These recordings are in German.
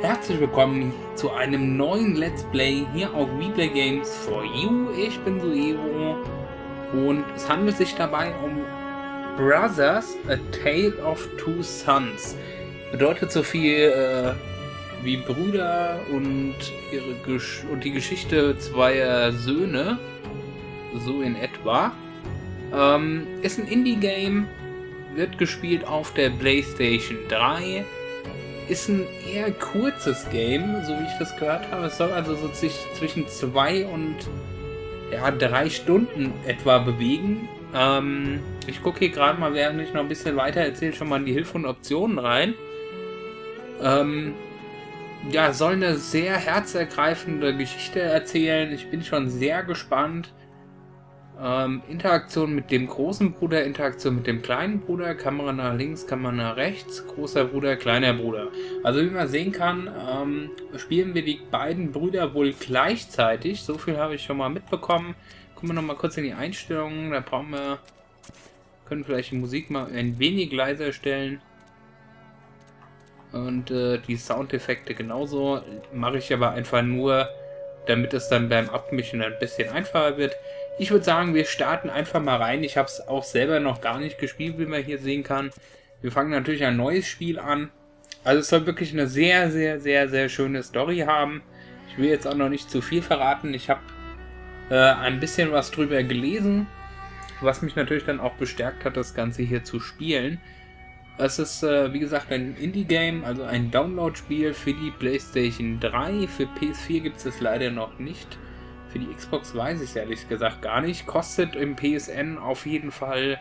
Herzlich willkommen zu einem neuen Let's Play hier auf WePlay Games for You. Ich bin Suevo und es handelt sich dabei um Brothers, A Tale of Two Sons. Bedeutet so viel wie Brüder und die Geschichte zweier Söhne, so in etwa. Ist ein Indie-Game, wird gespielt auf der PlayStation 3. Ist ein eher kurzes Game, so wie ich das gehört habe. Es soll also so sich zwischen 2 und 3 Stunden etwa bewegen. Ich gucke hier gerade mal, während ich noch ein bisschen weiter erzähle, schon mal in die Hilfe und Optionen rein. Ja, soll eine sehr herzergreifende Geschichte erzählen. Ich bin schon sehr gespannt. Interaktion mit dem großen Bruder, Interaktion mit dem kleinen Bruder, Kamera nach links, Kamera nach rechts, großer Bruder, kleiner Bruder. Also wie man sehen kann, spielen wir die beiden Brüder wohl gleichzeitig. So viel habe ich schon mal mitbekommen. Gucken wir noch mal kurz in die Einstellungen. Da können vielleicht die Musik mal ein wenig leiser stellen. Und die Soundeffekte genauso. Mache ich aber einfach nur, damit es dann beim Abmischen ein bisschen einfacher wird. Ich würde sagen, wir starten einfach mal rein. Ich habe es auch selber noch gar nicht gespielt, wie man hier sehen kann. Wir fangen natürlich ein neues Spiel an. Also es soll wirklich eine sehr, sehr, sehr, sehr schöne Story haben. Ich will jetzt auch noch nicht zu viel verraten. Ich habe ein bisschen was drüber gelesen, was mich natürlich dann auch bestärkt hat, das Ganze hier zu spielen. Es ist, wie gesagt, ein Indie-Game, also ein Download-Spiel für die PlayStation 3. Für PS4 gibt es leider noch nicht. Für die Xbox weiß ich es ehrlich gesagt gar nicht. Kostet im PSN auf jeden Fall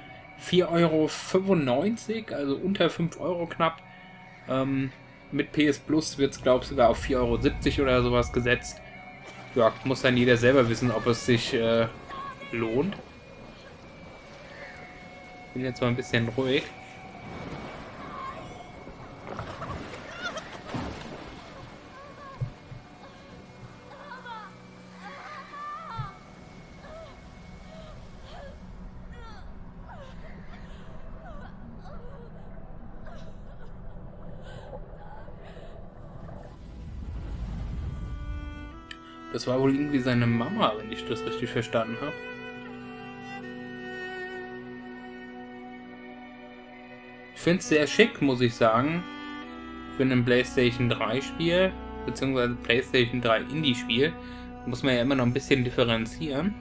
4,95 €, also unter 5 € knapp. Mit PS Plus wird es, glaube ich, sogar auf 4,70 € oder sowas gesetzt. Ja, muss dann jeder selber wissen, ob es sich lohnt. Bin jetzt mal ein bisschen ruhig. Das war wohl irgendwie seine Mama, wenn ich das richtig verstanden habe. Ich finde es sehr schick, muss ich sagen, für ein PlayStation 3 Spiel, beziehungsweise PlayStation 3 Indie-Spiel. Muss man ja immer noch ein bisschen differenzieren.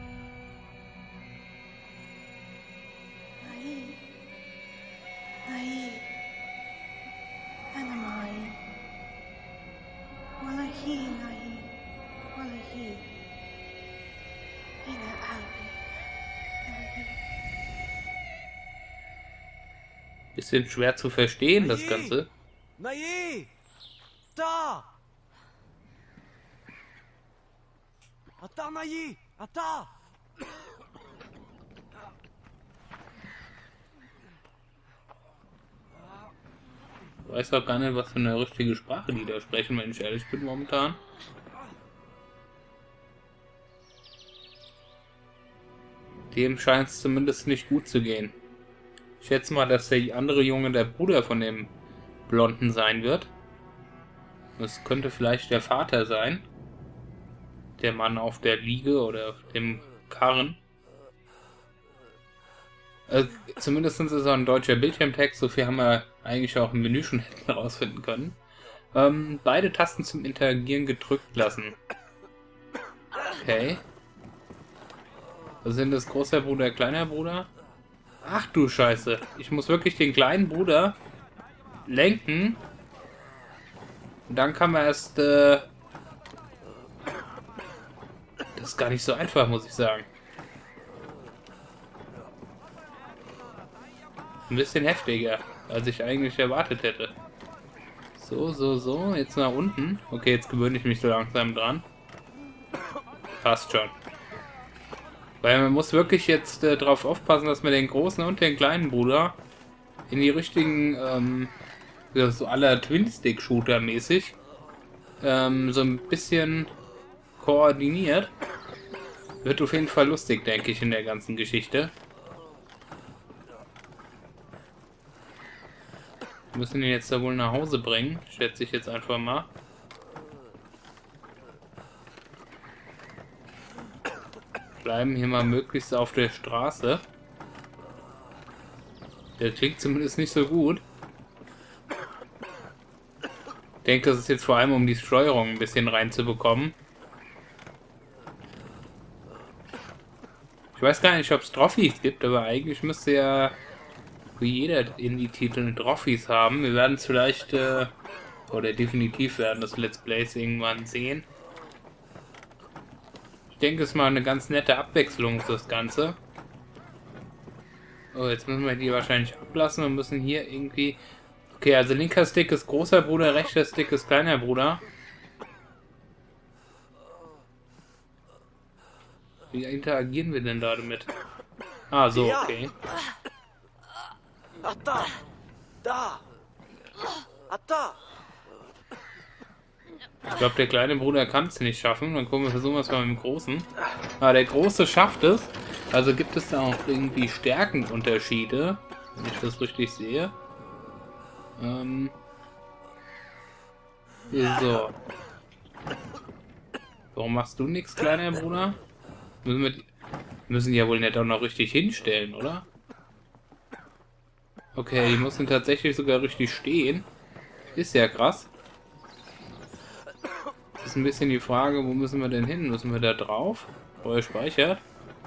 Bisschen schwer zu verstehen, das Ganze. Nayi! Ata! Ata, Nayi! Ata! Ich weiß auch gar nicht, was für eine richtige Sprache die da sprechen, wenn ich ehrlich bin momentan. Dem scheint es zumindest nicht gut zu gehen. Ich schätze mal, dass der andere Junge der Bruder von dem Blonden sein wird. Das könnte vielleicht der Vater sein. Der Mann auf der Liege oder auf dem Karren. Zumindest ist es auch ein deutscher Bildschirmtext, so viel haben wir eigentlich auch im Menü schon herausfinden können. Beide Tasten zum Interagieren gedrückt lassen. Okay. Was sind das, großer Bruder, kleiner Bruder? Ach du Scheiße, ich muss wirklich den kleinen Bruder lenken. Und dann kann man erst... Das ist gar nicht so einfach, muss ich sagen. Ein bisschen heftiger, als ich eigentlich erwartet hätte. So, jetzt nach unten. Okay, jetzt gewöhne ich mich so langsam dran. Passt schon. Weil man muss wirklich jetzt darauf aufpassen, dass man den großen und den kleinen Bruder in die richtigen, so aller Twin-Stick-Shooter mäßig, so ein bisschen koordiniert. Wird auf jeden Fall lustig, denke ich, in der ganzen Geschichte. Wir müssen ihn jetzt da wohl nach Hause bringen, schätze ich jetzt einfach mal. Bleiben hier mal möglichst auf der Straße. Der klingt zumindest nicht so gut. Ich denke, das ist jetzt vor allem, um die Steuerung ein bisschen reinzubekommen. Ich weiß gar nicht, ob es Trophys gibt, aber eigentlich müsste ja wie jeder Indie-Titel Trophys haben. Wir werden es vielleicht, oder definitiv werden das Let's Plays irgendwann sehen. Ich denke, es ist mal eine ganz nette Abwechslung für das Ganze. Oh, jetzt müssen wir die wahrscheinlich ablassen und müssen hier irgendwie... Okay, also linker Stick ist großer Bruder, rechter Stick ist kleiner Bruder. Wie interagieren wir denn da damit? Ah, so, okay. Ata! Da! Ata! Ich glaube, der kleine Bruder kann es nicht schaffen. Dann gucken wir, versuchen wir es mal mit dem Großen. Ah, der Große schafft es. Also gibt es da auch irgendwie Stärkenunterschiede, wenn ich das richtig sehe. So. Warum machst du nichts, kleiner Bruder? Müssen die ja wohl nicht auch noch richtig hinstellen, oder? Okay, die müssen tatsächlich sogar richtig stehen. Ist ja krass. Ist ein bisschen die Frage, wo müssen wir denn hin? Müssen wir da drauf? Vorher speichert.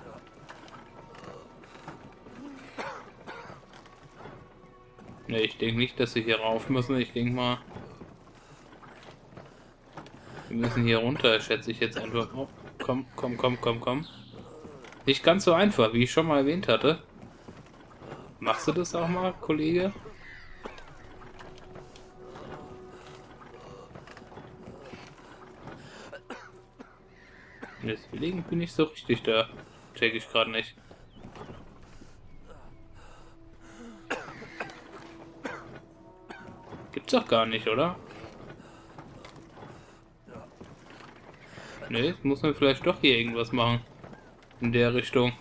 Ne, ich denke nicht, dass wir hier rauf müssen. Ich denke mal, wir müssen hier runter, schätze ich jetzt einfach. Oh, komm, komm, komm, komm, komm. Nicht ganz so einfach, wie ich schon mal erwähnt hatte. Machst du das auch mal, Kollege? Deswegen bin ich so richtig da. Check ich gerade nicht. Gibt's doch gar nicht, oder? Ne, muss man vielleicht doch hier irgendwas machen. In der Richtung.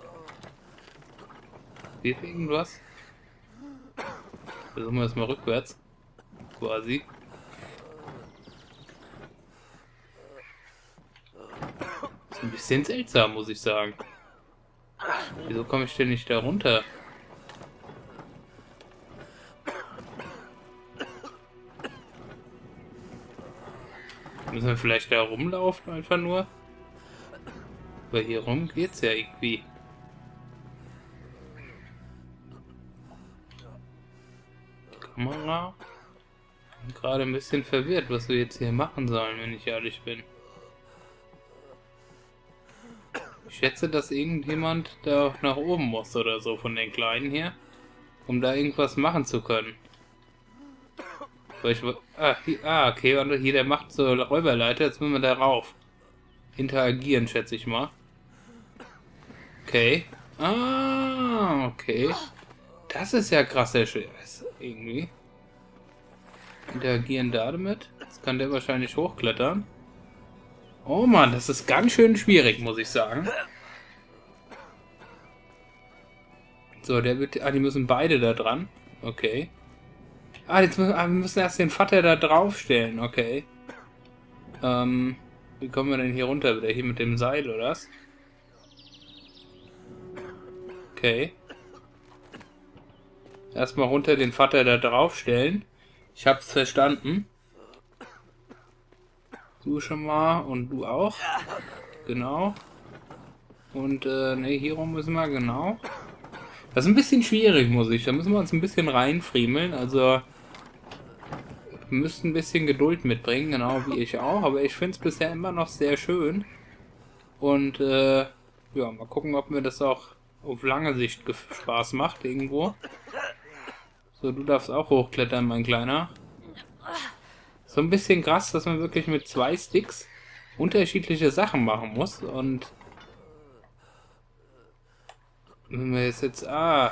Geht irgendwas? Versuchen wir das mal rückwärts. Quasi. Ist ein bisschen seltsam, muss ich sagen. Wieso komme ich denn nicht da runter? Müssen wir vielleicht da rumlaufen, einfach nur? Weil hier rum geht's ja irgendwie. Kamera. Ich bin gerade ein bisschen verwirrt, was wir jetzt hier machen sollen, wenn ich ehrlich bin. Ich schätze, dass irgendjemand da nach oben muss oder so von den Kleinen hier, um da irgendwas machen zu können. Okay, und hier, der macht so Räuberleiter, jetzt müssen wir da rauf. Interagieren, schätze ich mal. Okay. Ah, okay. Das ist ja krasser Scheiß, irgendwie. Interagieren da damit. Jetzt kann der wahrscheinlich hochklettern. Oh Mann, das ist ganz schön schwierig, muss ich sagen. So, der wird... Ah, die müssen beide da dran. Okay. Ah, jetzt müssen, wir müssen erst den Vater da draufstellen. Okay. Wie kommen wir denn hier runter? Wieder hier mit dem Seil, oder was? Okay. Erstmal runter den Vater da draufstellen. Ich hab's verstanden. Du schon mal und du auch. Genau. Und, ne, hier rum müssen wir, genau. Das ist ein bisschen schwierig, muss ich. Da müssen wir uns ein bisschen reinfriemeln. Also, wir müssten ein bisschen Geduld mitbringen, genau wie ich auch. Aber ich finde es bisher immer noch sehr schön. Und, ja, mal gucken, ob mir das auch auf lange Sicht Spaß macht irgendwo. So, du darfst auch hochklettern, mein Kleiner. So ein bisschen krass, dass man wirklich mit 2 Sticks unterschiedliche Sachen machen muss. Und wenn wir jetzt... Ah.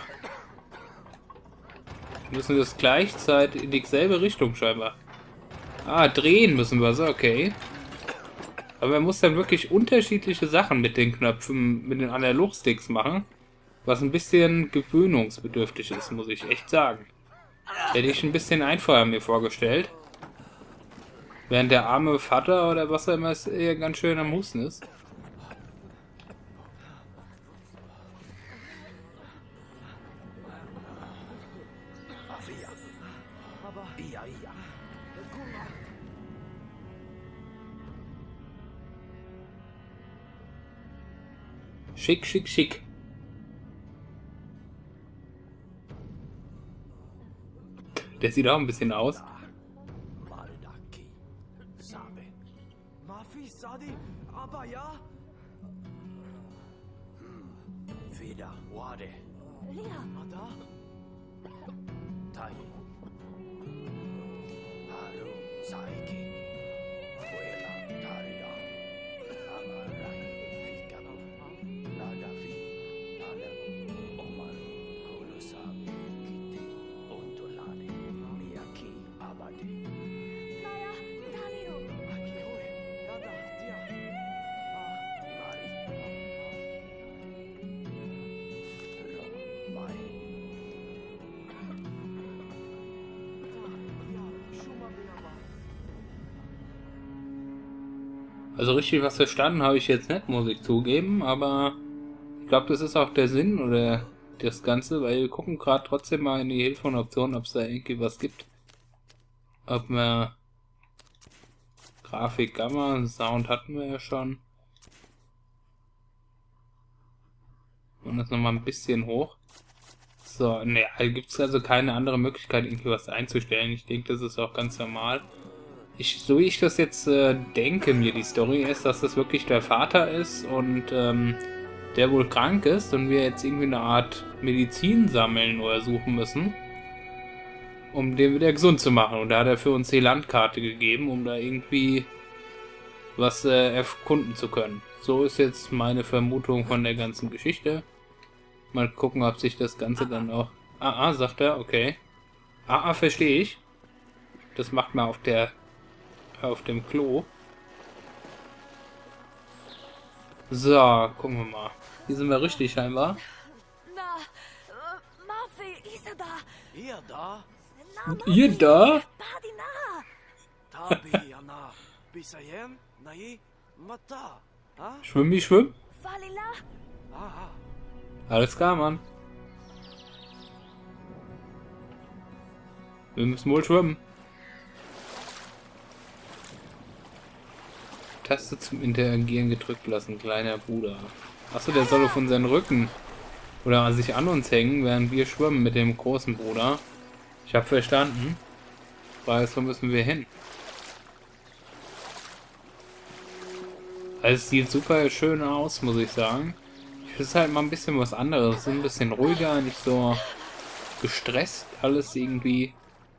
Wir müssen das gleichzeitig in dieselbe Richtung scheinbar. Ah, drehen müssen wir so, okay. Aber man muss dann wirklich unterschiedliche Sachen mit den Knöpfen, mit den Analogsticks machen. Was ein bisschen gewöhnungsbedürftig ist, muss ich echt sagen. Hätte ich ein bisschen einfacher mir vorgestellt. Während der arme Vater oder was auch immer es eher ganz schön am Husten ist. Schick, schick, schick. Der sieht auch ein bisschen aus. Also richtig was verstanden habe ich jetzt nicht, muss ich zugeben, aber ich glaube, das ist auch der Sinn oder das Ganze, weil wir gucken gerade trotzdem mal in die Hilfe und Optionen, ob es da irgendwie was gibt. Ob wir Grafik, Gamma, Sound hatten wir ja schon. Und das nochmal ein bisschen hoch. So, ne, gibt es also keine andere Möglichkeit, irgendwie was einzustellen. Ich denke, das ist auch ganz normal. So wie ich das jetzt denke, mir die Story ist, dass das wirklich der Vater ist und der wohl krank ist und wir jetzt irgendwie eine Art Medizin sammeln oder suchen müssen, um den wieder gesund zu machen. Und da hat er für uns die Landkarte gegeben, um da irgendwie was erkunden zu können. So ist jetzt meine Vermutung von der ganzen Geschichte. Mal gucken, ob sich das Ganze dann auch... Ah, sagt er, okay. Verstehe ich. Das macht man auf dem Klo. So, gucken wir mal. Hier sind wir richtig scheinbar. Ihr da? Schwimm. Alles klar, Mann. Wir müssen wohl schwimmen. Taste zum Interagieren gedrückt lassen, kleiner Bruder. Achso, der soll auf unseren Rücken oder sich an uns hängen, während wir schwimmen mit dem großen Bruder. Ich habe verstanden. Weiß, wo müssen wir hin? Also es sieht super schön aus, muss ich sagen. Es ist halt mal ein bisschen was anderes. Ein bisschen ruhiger, nicht so gestresst. Alles irgendwie.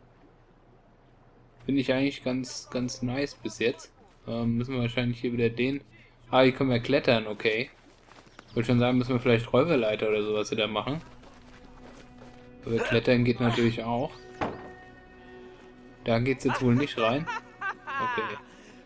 Finde ich eigentlich ganz nice bis jetzt. Müssen wir wahrscheinlich hier wieder den... hier können wir klettern, okay. Ich wollte schon sagen, müssen wir vielleicht Räuberleiter oder sowas wieder machen. Aber klettern geht natürlich auch. Da geht's jetzt wohl nicht rein. Okay.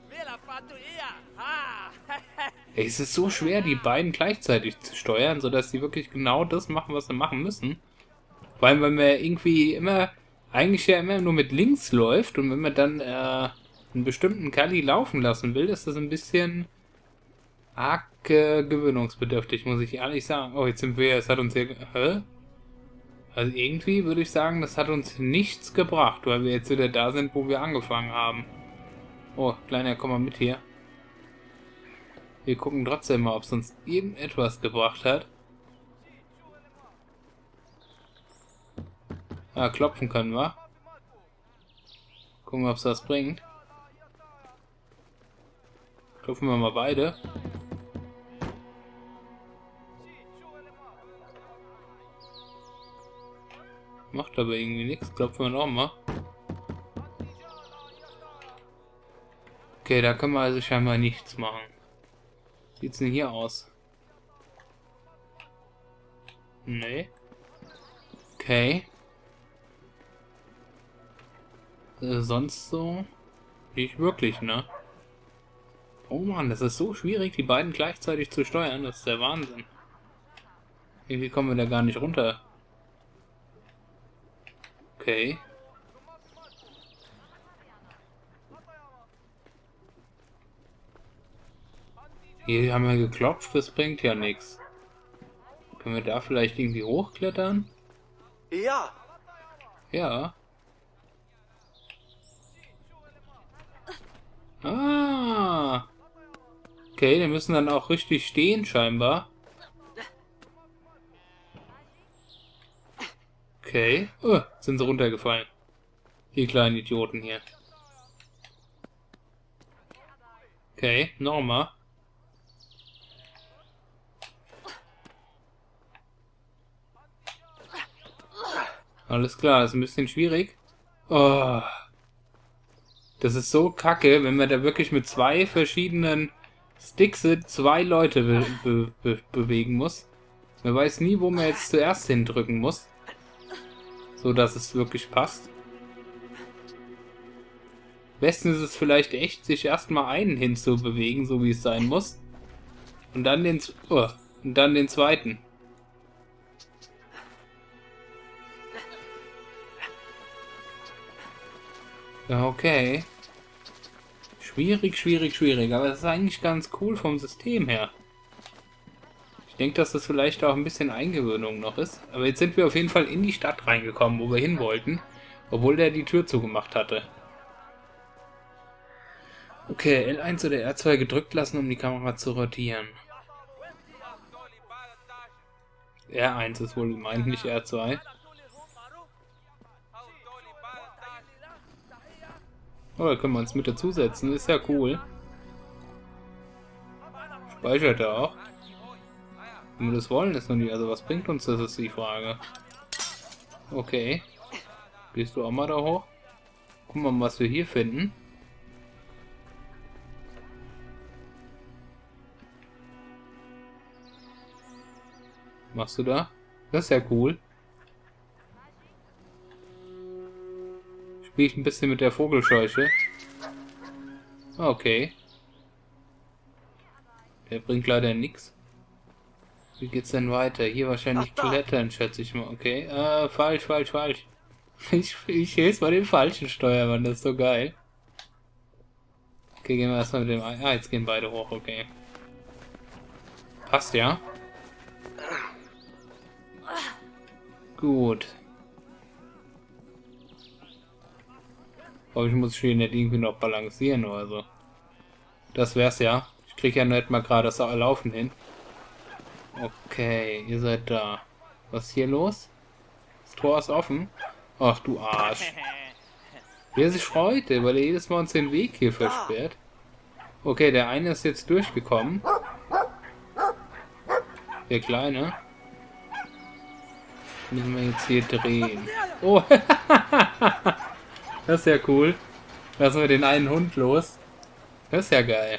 Ey, es ist so schwer, die beiden gleichzeitig zu steuern, sodass sie wirklich genau das machen, was sie machen müssen. Vor allem, weil man irgendwie eigentlich ja immer nur mit links läuft und wenn man dann einen bestimmten Kali laufen lassen will, ist das ein bisschen arg gewöhnungsbedürftig, muss ich ehrlich sagen. Oh, jetzt sind wir, es hat uns hier... Hä? Also irgendwie würde ich sagen, das hat uns nichts gebracht, weil wir jetzt wieder da sind, wo wir angefangen haben. Oh, Kleiner, komm mal mit hier. Wir gucken trotzdem mal, ob es uns irgendetwas gebracht hat. Klopfen können wir. Gucken, ob es was bringt. Klopfen wir mal beide. Macht aber irgendwie nichts. Klopfen wir nochmal. Okay, da können wir also scheinbar nichts machen. Sieht's denn hier aus? Nee. Okay. Sonst so? Nicht wirklich, ne? Oh Mann, das ist so schwierig, die beiden gleichzeitig zu steuern. Das ist der Wahnsinn. Irgendwie kommen wir da gar nicht runter. Okay. Hier haben wir geklopft, das bringt ja nichts. Können wir da vielleicht irgendwie hochklettern? Ja. Ja. Ah. Okay, die müssen dann auch richtig stehen scheinbar. Okay. Oh, sind sie runtergefallen. Die kleinen Idioten hier. Okay, nochmal. Alles klar, ist ein bisschen schwierig. Oh. Das ist so kacke, wenn man da wirklich mit zwei verschiedenen Sticks zwei Leute bewegen muss. Man weiß nie, wo man jetzt zuerst hindrücken muss. So dass es wirklich passt. Am besten ist es vielleicht echt, sich erstmal einen hinzubewegen, so wie es sein muss. Und dann den zweiten. Ja, okay. Schwierig, schwierig, schwierig. Aber das ist eigentlich ganz cool vom System her. Ich denke, dass das vielleicht auch ein bisschen Eingewöhnung noch ist. Aber jetzt sind wir auf jeden Fall in die Stadt reingekommen, wo wir hin wollten. Obwohl der die Tür zugemacht hatte. Okay, L1 oder R2 gedrückt lassen, um die Kamera zu rotieren. R1 ist wohl gemeint, nicht R2. Oh, da können wir uns mit dazusetzen. Ist ja cool. Speichert er auch. Wenn wir das wollen, ist noch nicht. Also was bringt uns das, ist die Frage. Okay. Gehst du auch mal da hoch? Gucken wir mal, was wir hier finden. Machst du da? Das ist ja cool. Spiele ich ein bisschen mit der Vogelscheuche. Okay. Der bringt leider nichts. Wie geht's denn weiter? Hier wahrscheinlich klettern, schätze ich mal. Okay. Falsch. Ich lese mal den falschen Steuermann, das ist so geil. Okay, gehen wir erstmal mit dem... Ah, jetzt gehen beide hoch, okay. Passt ja. Gut. Aber ich muss hier nicht irgendwie noch balancieren oder so. Das wär's ja. Ich krieg ja nicht mal gerade das Laufen hin. Okay, ihr seid da. Was ist hier los? Das Tor ist offen. Ach du Arsch. Wer sich freut, weil er jedes Mal uns den Weg hier versperrt. Okay, der eine ist jetzt durchgekommen. Der Kleine. Müssen wir jetzt hier drehen. Oh, das ist ja cool. Lassen wir den einen Hund los. Das ist ja geil.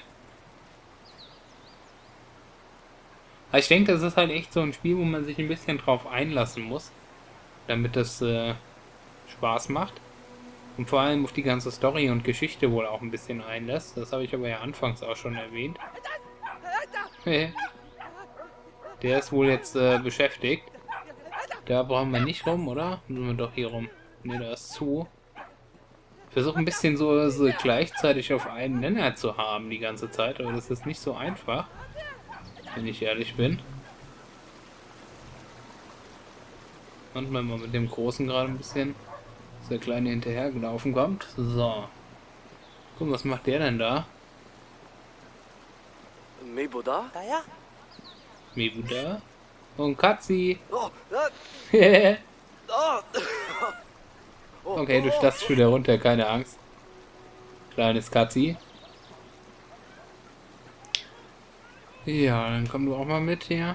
Aber ich denke, das ist halt echt so ein Spiel, wo man sich ein bisschen drauf einlassen muss. Damit das Spaß macht. Und vor allem auf die ganze Story und Geschichte wohl auch ein bisschen einlässt. Das habe ich aber ja anfangs auch schon erwähnt. Der ist wohl jetzt beschäftigt. Da brauchen wir nicht rum, oder? Müssen wir doch hier rum. Ne, da ist zu. Ich versuche ein bisschen so gleichzeitig auf einen Nenner zu haben die ganze Zeit, aber das ist nicht so einfach. Wenn ich ehrlich bin. Und wenn man mit dem Großen gerade ein bisschen, dass der Kleine hinterher gelaufen kommt. So. Guck, was macht der denn da? Mebuda? Ja. Mebuda? Und Katzi. Oh, Okay, du starrst schon wieder runter, keine Angst. Kleines Katzi. Ja, dann komm du auch mal mit hier.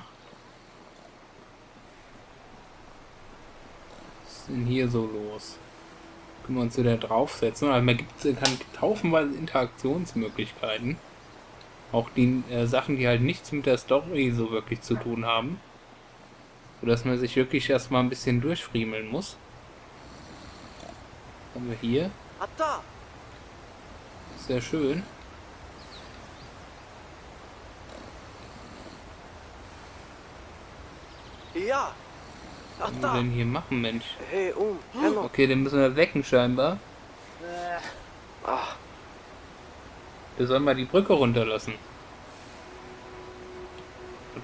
Was ist denn hier so los? Können wir uns wieder draufsetzen? Also man kann haufenweise Interaktionsmöglichkeiten. Auch die Sachen, die halt nichts mit der Story so wirklich zu tun haben. Sodass man sich wirklich erstmal ein bisschen durchfriemeln muss. Was haben wir hier? Sehr schön. Ja. Was wollen wir denn hier machen, Mensch? Hey, Okay, den müssen wir wecken scheinbar. Wir sollen mal die Brücke runterlassen.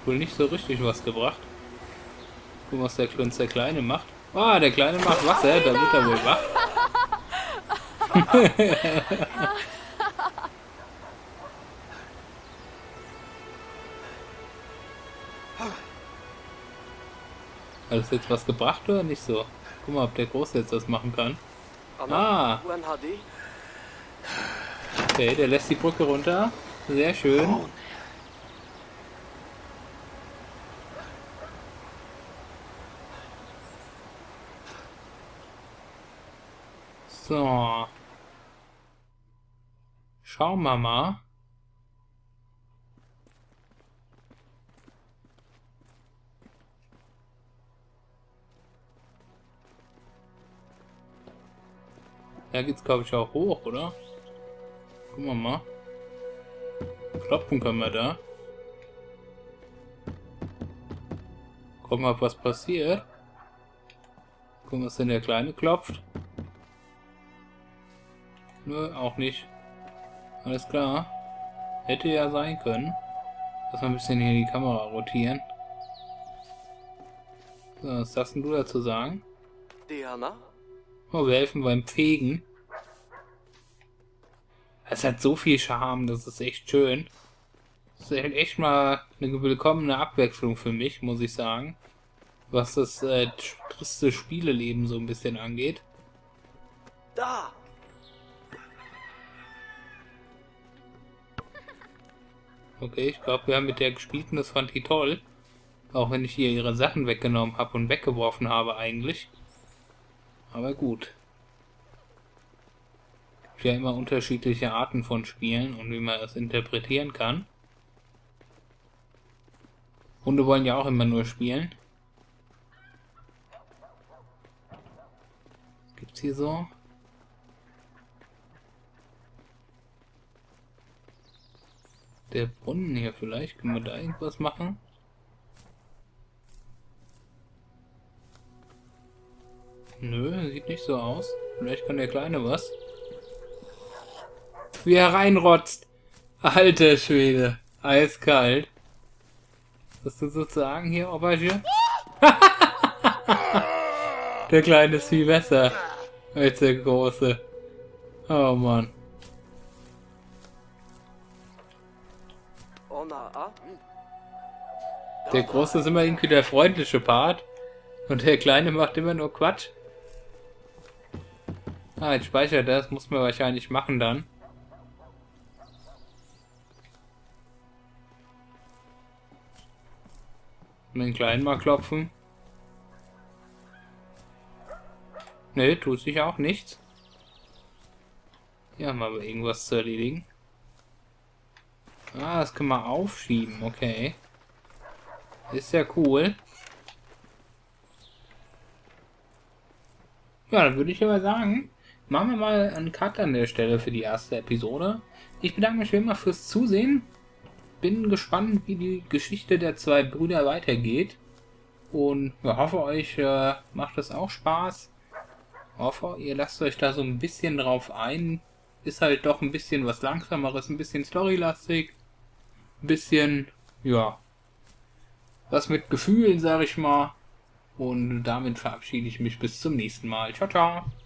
wohl nicht so richtig was gebracht. Gucken, was der Kleine macht. Ah, der Kleine macht Wasser, da wird er wohl wach. Hat das jetzt was gebracht oder nicht so? Guck mal, ob der Große jetzt das machen kann. Ah! Okay, der lässt die Brücke runter. Sehr schön. So. Schauen wir mal. Da geht's, glaube ich, auch hoch, oder? Gucken wir mal. Klopfen können wir da. Gucken wir, ob was passiert. Gucken, was denn der Kleine klopft. Nö, auch nicht. Alles klar. Hätte ja sein können. Lass mal ein bisschen hier die Kamera rotieren. So, was hast denn du dazu sagen? Diana? Oh, wir helfen beim Fegen. Es hat so viel Charme, das ist echt schön. Das ist echt mal eine willkommene Abwechslung für mich, muss ich sagen. Was das triste Spieleleben so ein bisschen angeht. Da! Okay, ich glaube, wir haben mit der gespielt und das fand die toll. Auch wenn ich hier ihre Sachen weggenommen habe und weggeworfen habe eigentlich. Aber gut. Es gibt ja immer unterschiedliche Arten von Spielen und wie man das interpretieren kann. Hunde wollen ja auch immer nur spielen. Was gibt's hier so? Der Brunnen hier vielleicht. Können wir da irgendwas machen? Nö, sieht nicht so aus. Vielleicht kann der Kleine was. Wie er reinrotzt. Alter Schwede. Eiskalt. Was du sozusagen hier, Auberge? Der Kleine ist viel besser als der Große. Oh Mann. Der Große ist immer irgendwie der freundliche Part. Und der Kleine macht immer nur Quatsch. Ah, jetzt speichert das. Muss man wahrscheinlich machen dann. Den Kleinen mal klopfen. Ne, tut sich auch nichts. Hier haben wir aber irgendwas zu erledigen. Ah, das können wir aufschieben. Okay. Ist ja cool. Ja, dann würde ich aber sagen, machen wir mal einen Cut an der Stelle für die erste Episode. Ich bedanke mich wie immer fürs Zusehen. Bin gespannt, wie die Geschichte der zwei Brüder weitergeht. Und ja, hoffe, euch macht es auch Spaß. Hoffe, ihr lasst euch da so ein bisschen drauf ein. Ist halt doch ein bisschen was Langsameres, ein bisschen storylastig. Ein bisschen, ja, was mit Gefühlen, sag ich mal. Und damit verabschiede ich mich bis zum nächsten Mal. Ciao, ciao.